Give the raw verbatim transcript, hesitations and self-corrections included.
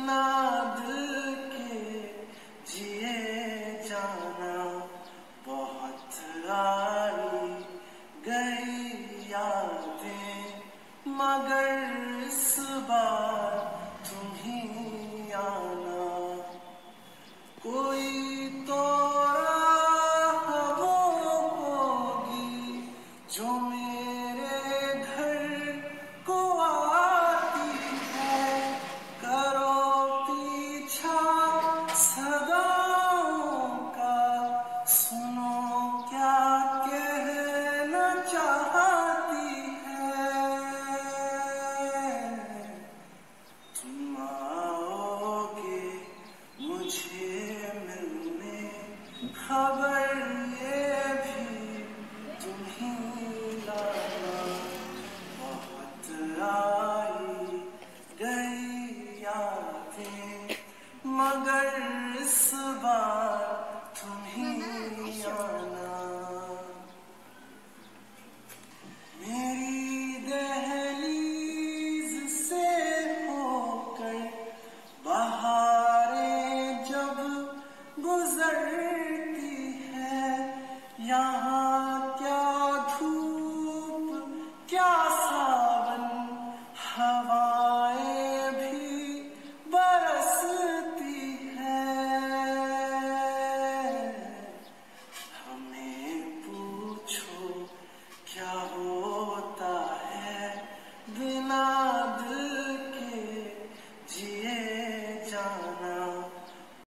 बिना दिल के जिए जाना बहुत आई गई यादें, मगर इस बार तुम ही आना। कोई तो राह वो होगी जो मेरे घर को आती है, करो पीछा सदाओं का, सुनो क्या कहना चाहती है। तुम आओगे मुझे मिलने, खबर ये भी तुम ही लाना। बहुत आई गई यादें, मगर इस बार तुम ही